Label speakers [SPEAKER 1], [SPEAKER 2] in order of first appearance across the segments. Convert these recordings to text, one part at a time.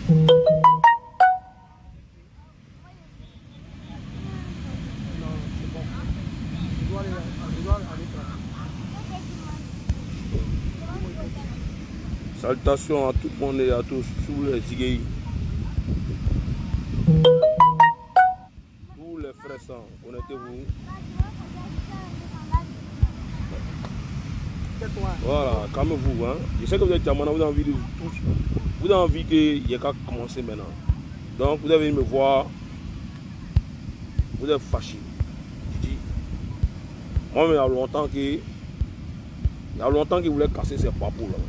[SPEAKER 1] Salutations à tout le monde et à tous les Zigueï. Tous les frères sang, connectez-vous. Voilà, calmez-vous. Hein. Je sais que vous êtes Tamana, vous avez envie de tous. Vous avez envie qu'il y ait qu'à commencer maintenant. Donc vous avez me voir. Vous êtes fâché. Je dis. Moi, il y a longtemps qu'il voulait casser ses papous là.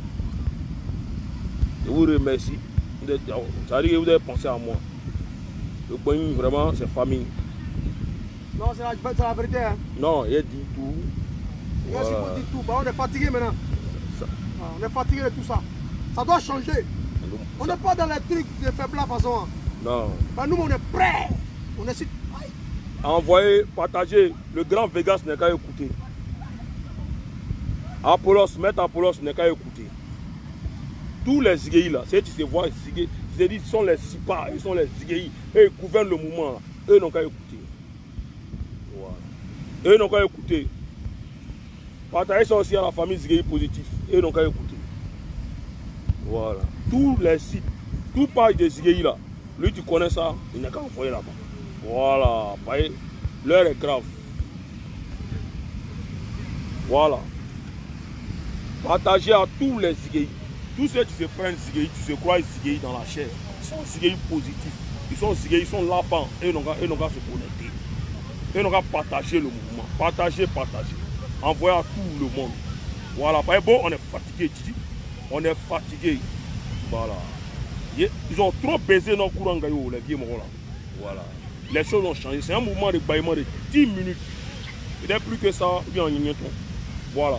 [SPEAKER 1] Je vous remercie. Ça veut dire que vous avez pensé à moi. Le point vraiment, c'est famille.
[SPEAKER 2] Non, c'est la vérité. Hein.
[SPEAKER 1] Non, il a dit tout.
[SPEAKER 2] Voilà. Dit tout. Bah, on est fatigué maintenant. On est fatigué de tout ça. Ça doit changer. On n'est pas dans les trucs de faiblesse façon.
[SPEAKER 1] Non.
[SPEAKER 2] Bah, nous, on est prêts. On est
[SPEAKER 1] envoyer, partager. Le grand Vegas n'est qu'à écouter. Apollos, mettre Apollos n'est qu'à écouter. Tous les Zigueï là, c'est tu se vois Zigueï, ils sont les Sipa, ils sont les Zigueï, et ils gouvernent le mouvement là. Eux n'ont qu'à écouter. Voilà. Eux n'ont qu'à écouter. Partager ça aussi à la famille Zigueï positif. Eux n'ont qu'à écouter. Voilà. Tous les sites, tout page des Zigueï là, lui tu connais ça, il n'a qu'à envoyer là-bas. Voilà. L'heure est grave. Voilà. Partagez à tous les Zigueï. Tous ceux qui se prennent Zigueï, qui se croient Zigueï dans la chair, ils sont Zigueï positifs. Ils sont Zigueï, ils sont là-bas. Ils n'ont qu'à se connecter. Ils n'ont qu'à partager le mouvement. Partager. Envoyer à tout le monde. Voilà. Bon, on est fatigué, Titi. On est fatigué. Voilà. Ils ont trop baisé nos courants gaillot, les vieux morts là. Voilà. Les choses ont changé. C'est un mouvement de bâillement de 10 minutes. Il n'est plus que ça, bien en ignotant. Voilà.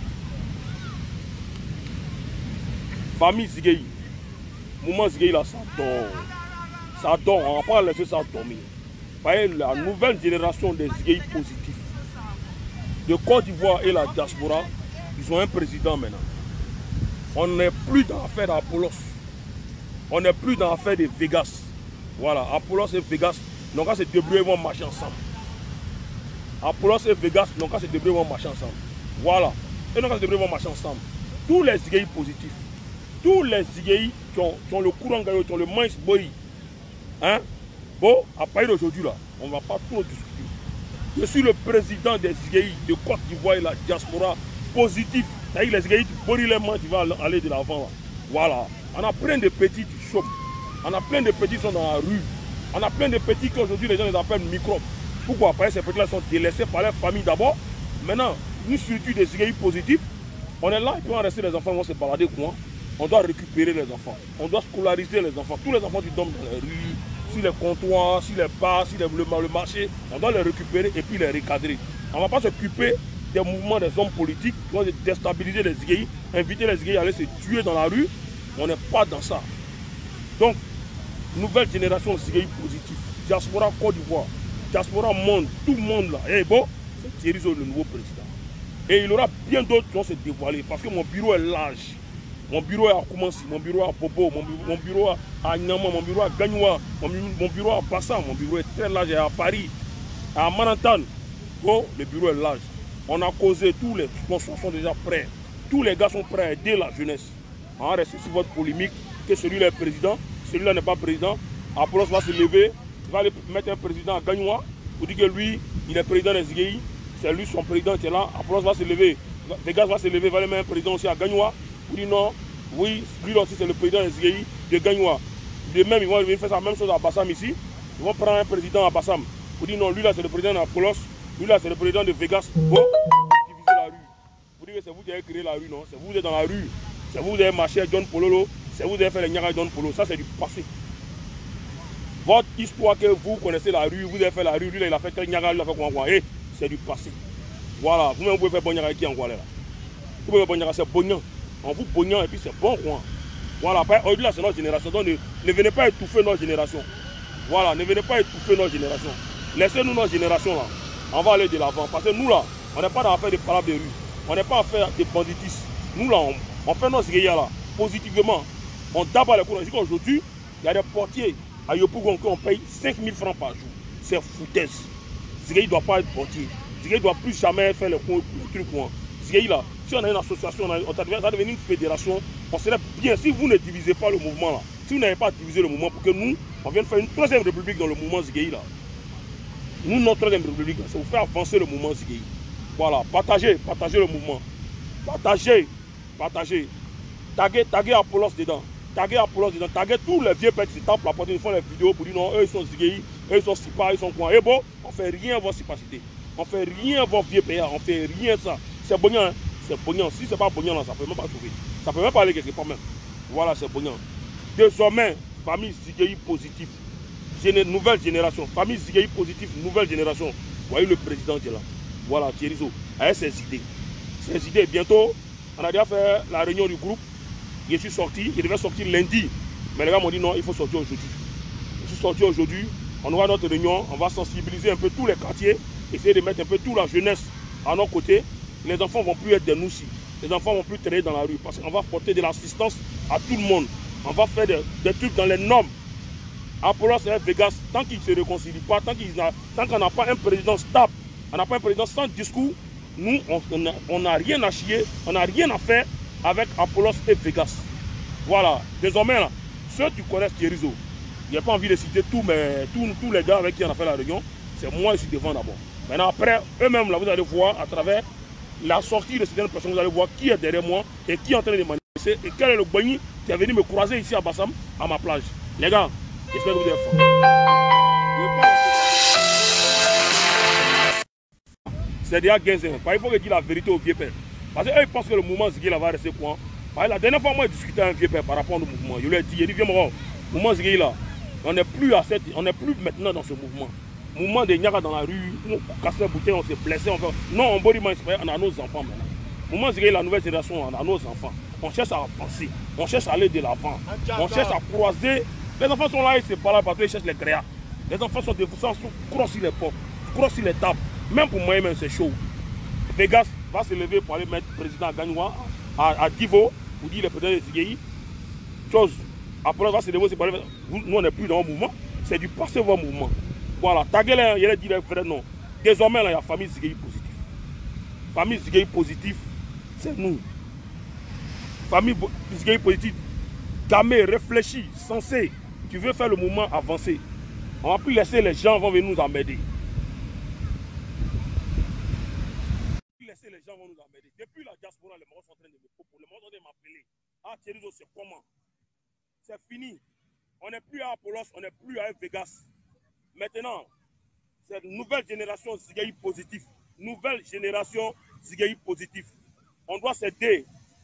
[SPEAKER 1] Famille Zigueï, mouvement Zigueï là, ça dort. Ça dort, on ne va pas laisser ça dormir. Voyez, la nouvelle génération des Zigueï positifs de Côte d'Ivoire et la diaspora, ils ont un président maintenant. On n'est plus dans l'affaire d'Apollos. On n'est plus dans l'affaire de Vegas. Voilà, Apollos et Vegas n'ont qu'à se débrouiller, ils vont marcher ensemble. Apollos et Vegas n'ont qu'à se débrouiller, ils vont marcher ensemble. Voilà, ils n'ont qu'à se débrouiller, ils vont marcher ensemble. Tous les Zigueï positifs. Tous les Zigueï qui ont le courant gaillot, qui ont le mince boy. Hein? Bon, à partir d'aujourd'hui, là, on ne va pas trop discuter. Je suis le président des Zigueï de Côte d'Ivoire et la diaspora positif. C'est-à-dire les Zigueï, tu vas aller de l'avant. Voilà. On a plein de petits qui chôment. On a plein de petits qui sont dans la rue. On a plein de petits qui aujourd'hui, les gens les appellent microbes. Pourquoi? Parce que ces petits-là sont délaissés par leur famille d'abord. Maintenant, nous, surtout des Zigueï positifs, on est là et puis on va rester, les enfants vont se balader quoi. On doit récupérer les enfants. On doit scolariser les enfants. Tous les enfants qui dorment dans les rues, sur les comptoirs, sur les bars, sur le marché, on doit les récupérer et puis les recadrer. On ne va pas s'occuper des mouvements des hommes politiques qui vont déstabiliser les Zigueï, inviter les Zigueï à aller se tuer dans la rue. On n'est pas dans ça. Donc, nouvelle génération Zigueï positive. Diaspora Côte d'Ivoire, diaspora monde, tout le monde là. Et bon, c'est Thierry Zo, le nouveau président. Et il y aura bien d'autres qui vont se dévoiler parce que mon bureau est large. Mon bureau est à Koumansi, mon bureau est à Bobo, mon bureau à Nyama, mon bureau à Gagnoua, mon bureau à Bassa, mon bureau est très large, et à Paris, à Manhattan. Oh, le bureau est large. On a causé, tous les sponsors sont déjà prêts. Tous les gars sont prêts à aider la jeunesse. On reste sur votre polémique que celui-là est président, celui-là n'est pas président. Apollos va se lever, il va aller mettre un président à Gagnoua pour dire que lui, il est président des Zigueï, c'est lui son président qui est là. Apollos va se lever, Vegas va se lever, va aller mettre un président aussi à Gagnoua. Pour dire non, oui, lui aussi c'est le président des Zigueï de Gagnoua. De même, ils vont venir faire la même chose à Bassam ici. Ils vont prendre un président à Bassam. Pour dire non, lui là c'est le président d'Apollos, lui là c'est le président de Vegas. Bon, diviser la rue. Pour dire que c'est vous qui avez créé la rue, non? C'est vous qui êtes dans la rue. C'est vous qui avez marché à John Pololo. C'est vous qui avez fait les Nyanga John Polo. Ça c'est du passé. Votre histoire que vous connaissez la rue, vous avez fait la rue, lui là il a fait tel Nyanga, lui il a fait quoi? Eh, c'est du passé. Voilà, vous-même vous pouvez faire bon Nyanga qui en quoi là? Vous pouvez faire bon Nyanga, c'est Bognan. On vous Bognan et puis c'est bon quoi. Voilà, aujourd'hui là c'est notre génération. Donc ne venez pas étouffer notre génération. Voilà, ne venez pas étouffer notre génération. Laissez-nous notre génération là. On va aller de l'avant. Parce que nous là, on n'est pas dans l'affaire de parades de rue. On n'est pas à faire des banditismes. Nous là, on fait nos Zigueï là positivement. On tape les cours. Aujourd'hui, Il y a des portiers à Yopougon qu'on paye 5 000 francs par jour. C'est foutaise. Zigueï ne doit pas être portier. Zigueï ne doit plus jamais faire le truc. Zigueï là, si on a une association, ça devient une fédération, on serait bien. Si vous ne divisez pas le mouvement là, si vous n'avez pas divisé le mouvement pour que nous, on vienne faire une troisième république dans le mouvement Zigueï là. Nous, notre troisième république, c'est vous faire avancer le mouvement Zigueï. Voilà, partagez le mouvement. Partagez. Taguez Apollos dedans. Taguez tous les vieux pètes qui tapent la porte, ils font les vidéos pour dire non, eux ils sont Zigueï, eux ils sont Sipa, ils sont quoi. Et bon, on fait rien vos Sipacité. On fait rien vos vieux payants, on fait rien ça. C'est Bognan, hein? C'est Bognan. Si c'est pas Bognan là, ça peut même pas trouver. Ça peut même pas aller quelque part même. Voilà, c'est Bognan. Désormais, famille Zigueï positive. Nouvelle génération. Famille Zigueï positive, nouvelle génération. Vous voyez le président qui est là. Voilà, Thierryzo, avec ses idées. Ses idées, bientôt, on a déjà fait la réunion du groupe. Je suis sorti, je devais sortir lundi. Mais les gars m'ont dit non, il faut sortir aujourd'hui. Je suis sorti aujourd'hui, on aura notre réunion, on va sensibiliser un peu tous les quartiers, essayer de mettre un peu toute la jeunesse à nos côtés. Les enfants ne vont plus être des noussis. Les enfants ne vont plus traîner dans la rue parce qu'on va porter de l'assistance à tout le monde. On va faire des trucs dans les normes. Apollos et Vegas, tant qu'ils ne se réconcilient pas, tant qu'on n'a pas un président stable, on n'a pas un président sans discours, nous, on n'a rien à chier, on n'a rien à faire avec Apollos et Vegas. Voilà. Désormais, là, ceux qui connaissent Thierryzo, il n'y a pas envie de citer tous les gars avec qui on a fait la réunion. C'est moi ici devant d'abord. Maintenant, après, eux-mêmes, là, vous allez voir à travers la sortie de certaines personnes, vous allez voir qui est derrière moi et qui est en train de manifester et quel est le Boigny qui est venu me croiser ici à Bassam, à ma plage. Les gars, j'espère que vous êtes forts. C'est déjà gazé. Il faut dire la vérité au vieux père. Parce qu'eux, ils pensent que le mouvement Zigueï va rester quoi. La dernière fois, moi, j'ai discuté avec un vieux père par rapport au mouvement. Je lui ai dit, viens moi, le mouvement Zigueï là, on n'est plus maintenant dans ce mouvement. Mouvement de Niaga dans la rue, on casse la bouteille, on s'est blessé. Non, on body on a nos enfants maintenant. Mouvement Zigueï, la nouvelle génération, on a nos enfants. On cherche à avancer, on cherche à aller de l'avant, on cherche à croiser. Les enfants sont là, ils se parlent parce qu'ils cherchent les créas. Les enfants sont défoussants, crossent sur les portes, crossent sur les tables. Même pour moi, même c'est chaud. Vegas va se lever pour aller mettre le président Gagnoua à Divo, pour dire le président de Zigueï. Chose. Après, va se lever pour aller. Nous, on n'est plus dans le mouvement. C'est du passé votre mouvement. Voilà. Taguez, il a dit le vrai nom. Désormais, là, il y a famille Zigueï positive. Famille Zigueï positive, c'est nous. Famille Zigueï positive, gamé, réfléchi, sensé. Tu veux faire le mouvement avancer. On ne va plus laisser les gens vont venir nous emmerder. Les gens vont nous emmerder. Depuis la diaspora, les Marocains sont en train de me proposer, les Marocains sont en train de m'appeler. Ah, Thierryzo, c'est comment? C'est fini. On n'est plus à Apollos, on n'est plus à Vegas. Maintenant, c'est une nouvelle génération Zigueï positive. Nouvelle génération Zigueï positive. On doit s'aider.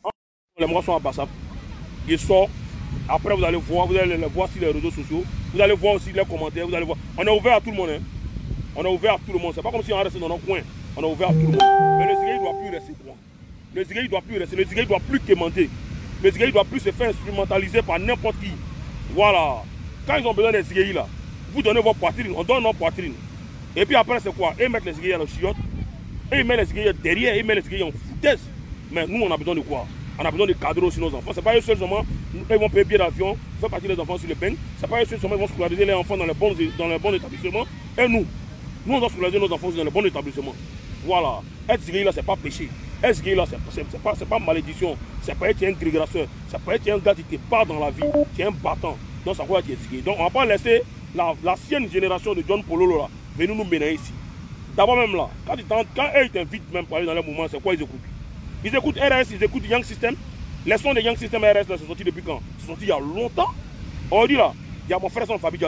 [SPEAKER 1] Les Marocains sont à Bassam. Ils sortent. Après, vous allez voir sur les réseaux sociaux. Vous allez voir aussi les commentaires. Vous allez voir. On est ouvert à tout le monde. Hein. On est ouvert à tout le monde. C'est pas comme si on restait dans notre coin. On est ouvert à tout le monde. Mais le Zigueï ne doit plus rester quoi. Le Zigueï ne doit plus rester. Le Zigueï ne doit plus quémander. Le Zigueï ne doit plus se faire instrumentaliser par n'importe qui. Voilà. Quand ils ont besoin des Zigueï là, vous donnez vos poitrines, on donne nos poitrines. Et puis après, c'est quoi? Ils mettent les Zigueï à la chiotte. Et ils mettent les Zigueï derrière. Ils mettent les Zigueï en foutaise. Mais nous, on a besoin de quoi? On a besoin de cadrer aussi nos enfants. Ce n'est pas eux seuls seulement. Ils vont payer billet d'avion, faire partir les enfants sur le bain. Ce n'est pas eux seuls seulement. Ils vont scolariser les enfants dans les bons établissements. Et nous, on doit scolariser nos enfants dans les bons établissements. Voilà. Être Zigueï là, ce n'est pas péché. Être Zigueï là, ce n'est pas malédiction. C'est pas être un grégation. C'est pas être un gars qui te part dans la vie. Tu es un battant. Donc, ça va être Zigueï. Donc, on ne va pas laisser l'ancienne génération de John Pololo là venir nous mener ici. D'abord, même là, quand ils t'invitent même pour aller dans les mouvements, c'est quoi ils écoutent? Ils écoutent RS, ils écoutent Young System. Les sons de Young System RS là, sont sortis depuis quand? Ils sont sortis il y a longtemps. On dit là, il y a mon frère son de Fabidja.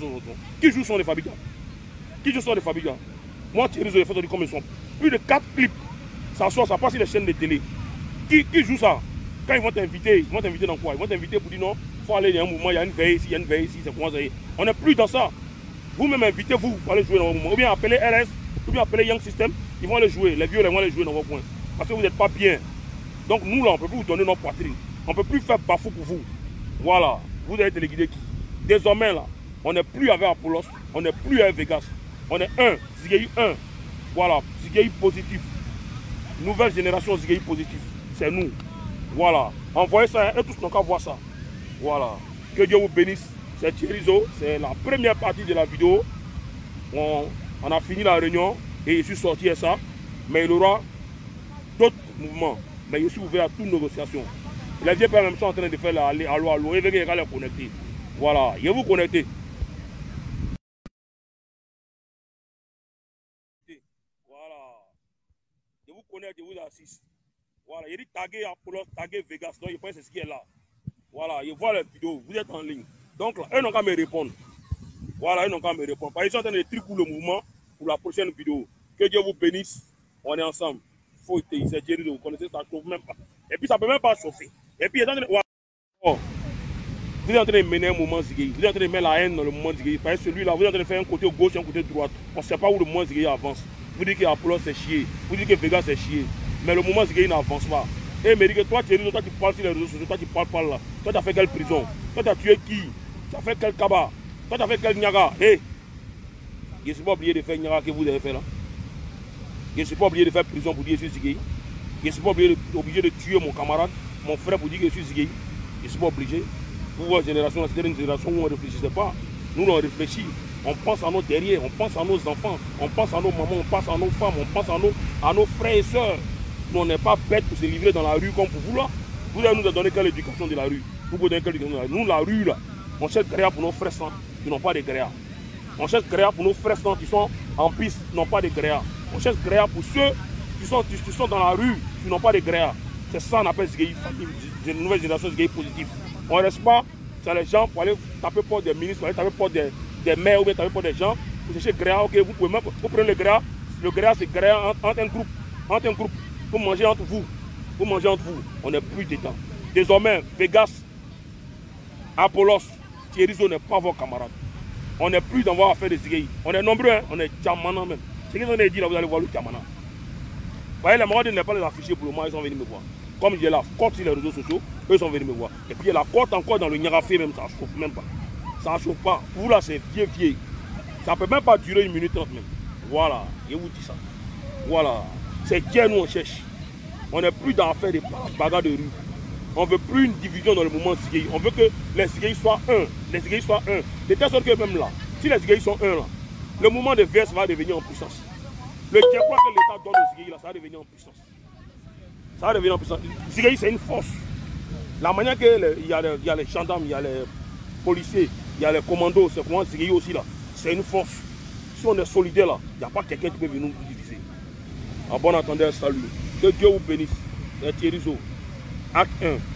[SPEAKER 1] Qui joue son de Fabidja? Qui joue son de Fabidja? Moi, Thierryzo, j'ai fait comme ils sont. Plus de 4 clips. Ça sort, ça passe sur les chaînes de télé. Qui joue ça? Quand ils vont t'inviter dans quoi? Ils vont t'inviter pour dire non, il faut aller dans un mouvement, il y a une veille ici, il y a une veille ici, c'est comment ça y est. On n'est plus dans ça. Vous-même invitez-vous pour aller jouer dans vos mouvements. Ou bien appelez RS, ou bien appelez Young System, ils vont aller jouer. Les vieux, ils vont aller jouer dans vos coins. Parce que vous n'êtes pas bien. Donc nous là, on ne peut plus vous donner nos poitrines. On ne peut plus faire bafou pour vous. Voilà. Vous allez téléguider qui? Désormais là, on n'est plus avec Apollos, on n'est plus avec Vegas. On est un, Zigueï 1. Voilà, Zigueï positif. Nouvelle génération Zigueï positif. C'est nous. Voilà. Envoyez ça, et tous n'ont qu'à voir ça. Voilà. Que Dieu vous bénisse. c'est Thierry Zo, c'est la première partie de la vidéo. On a fini la réunion et je suis sorti à ça. Mais il y aura d'autres mouvements. Mais je suis ouvert à toute négociation. Les vieux pères même sont en train de faire la allo. Et venez les connecter. Voilà, je vais vous connecter. Voilà. Je vous connecte, je vous assiste. Voilà, il dit taguer Apollo, taguer Vegas. Donc, je pense que c'est ce qui est là. Voilà, je vois les vidéos, vous êtes en ligne. Donc, là, eux n'ont qu'à me répondre. Voilà, ils n'ont qu'à me répondre. Parce qu'ils sont en train de trucs pour le mouvement, pour la prochaine vidéo. Que Dieu vous bénisse. On est ensemble. Faut être ici, Thierry, vous connaissez, ça ne chauffe même pas. Et puis, ça ne peut même pas chauffer. Et puis, vous êtes en train de mener un moment Zigueï. Vous êtes en train de mettre la haine dans le moment Zigueï. Parce que celui-là, vous êtes en train de faire un côté gauche et un côté droite. On ne sait pas où le moment Zigueï avance. Vous dites que Apollo c'est chier. Vous dites que Vegas c'est chier. Mais le moment Zigueï n'avance pas. Et me dit que toi, Thierry, toi qui parles sur les réseaux sociaux, toi qui parles par là. Toi, tu as fait quelle prison? Toi, tu as tué qui? Tu as fait quel cabas? Toi, tu as fait quel Niaga? Hé! Je ne suis pas obligé de faire Niaga que vous avez fait là. Je ne suis pas obligé de faire prison pour dire que je suis Zigueï. Je ne suis pas obligé de tuer mon camarade, mon frère pour dire que je suis Zigueï. Je ne suis pas obligé. Pour votre génération, c'était une génération où on ne réfléchissait pas. Nous, on réfléchit. On pense à nos derrière, on pense à nos enfants, on pense à nos mamans, on pense à nos femmes, on pense à nos frères et sœurs. Nous, on n'est pas bêtes pour se livrer dans la rue comme pour vous là. Vous allez nous donner quelle éducation de la rue? Vous pouvez donner quelle éducation de la rue? Nous, la rue là, on cherche gréa pour nos frères sans, qui n'ont pas de gréa. On cherche gréa pour nos frères sans, qui sont en piste, qui n'ont pas de gréa. On cherche gréa pour ceux qui sont dans la rue, qui n'ont pas de gréa. C'est ça qu'on appelle Zigueï, une nouvelle génération Zigueï positive. On ne reste pas, c'est les gens pour aller taper pour des ministres, pour aller taper pour des maires ou bien taper pour des gens. Vous cherchez gréa, ok, vous pouvez même, vous prenez le gréa c'est gréa entre un groupe. Vous mangez entre vous. Vous mangez entre vous. On n'est plus dedans. Désormais, Vegas, Apollos, Thierry Zo n'est pas vos camarades. On n'est plus dans vos affaires de Zigueï. On est nombreux, hein? On est Djamana même. Ce qu'ils ont dit là, vous allez voir le Djamana. Vous voyez, les marades ne pas les afficher pour le moment, ils sont venus me voir. Comme j'ai la cote sur les réseaux sociaux, eux sont venus me voir. Et puis il y a la cote encore dans le Niarafé même, ça ne chauffe même pas. Ça ne chauffe pas. Vous là, c'est vieux. Ça ne peut même pas durer 1 minute 30 même. Voilà, je vous dis ça. Voilà. C'est Dieu nous on cherche. On n'est plus dans l'affaire des bagarres de rue. On ne veut plus une division dans le mouvement Zigueï. On veut que les Zigueï soient un. Les Zigueï soient un. De telle sorte que même là, si les Zigueï sont un là, le mouvement de VS va devenir en puissance. Le diable que l'État donne aux Zigueï là, ça va devenir en puissance. Ça va devenir en puissance. Zigueï c'est une force. La manière qu'il y a les gendarmes, il y a les policiers, il y a les commandos, c'est pour moi Zigueï aussi là. C'est une force. Si on est solidaire là, il n'y a pas quelqu'un qui peut venir nous diviser. En bon entendeur, salut. Que Dieu vous bénisse. C'est Thierry Zo. Acte 1.